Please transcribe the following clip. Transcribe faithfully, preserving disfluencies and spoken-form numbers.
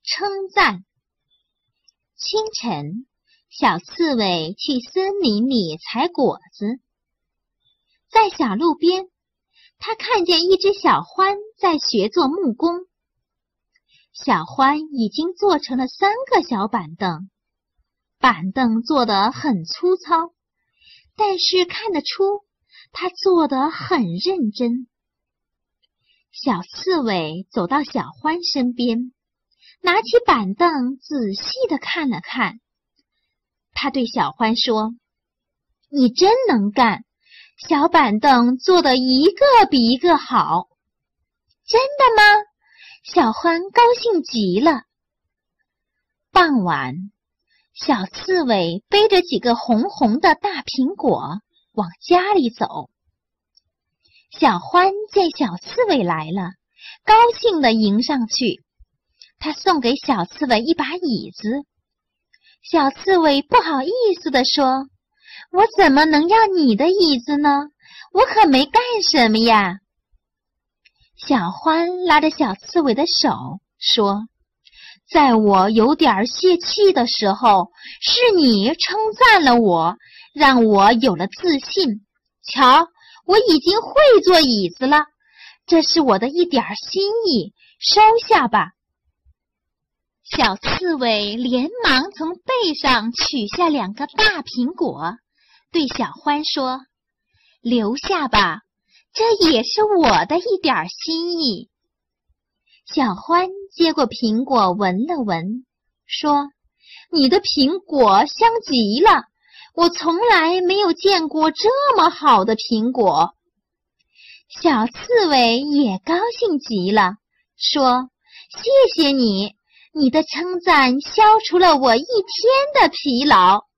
称赞。清晨，小刺猬去森林里采果子，在小路边，他看见一只小獾在学做木工。小獾已经做成了三个小板凳，板凳做得很粗糙，但是看得出他做得很认真。小刺猬走到小獾身边，拿起板凳仔细地看了看。他对小獾说：“你真能干，小板凳做得一个比一个好。”“真的吗？”小獾高兴极了。傍晚，小刺猬背着几个红红的大苹果往家里走。小獾见小刺猬来了，高兴地迎上去。他送给小刺猬一把椅子。小刺猬不好意思地说：“我怎么能要你的椅子呢？我可没干什么呀。”小獾拉着小刺猬的手说：“在我有点泄气的时候，是你称赞了我，让我有了自信。瞧，我已经会做椅子了，这是我的一点心意，收下吧。”小刺猬连忙从背上取下两个大苹果，对小獾说：“留下吧，这也是我的一点心意。”小獾接过苹果闻了闻，说：“你的苹果香极了，我从来没有见过这么好的苹果。”小刺猬也高兴极了，说：“谢谢你，你的称赞消除了我一天的疲劳。”